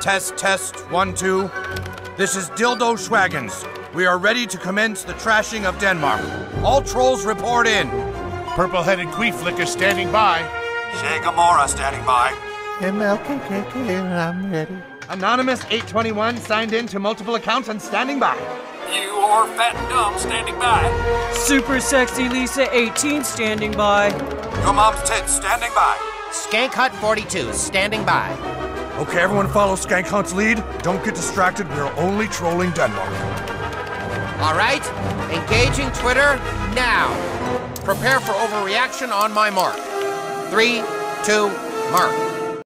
Test, 1, 2. This is Dildo Schwaggins. We are ready to commence the trashing of Denmark. All trolls report in. Purple-headed queeflicker standing by. Shay Gamora standing by. MLKKK, I'm ready. Anonymous 821 signed in to multiple accounts and standing by. You are fat and dumb standing by. Super Sexy Lisa 18 standing by. Your mom's tits standing by. Skank Hut 42 standing by. Okay, everyone follow Skank Hunt's lead. Don't get distracted, we're only trolling Denmark. All right, engaging Twitter now. Prepare for overreaction on my mark. 3, 2, mark.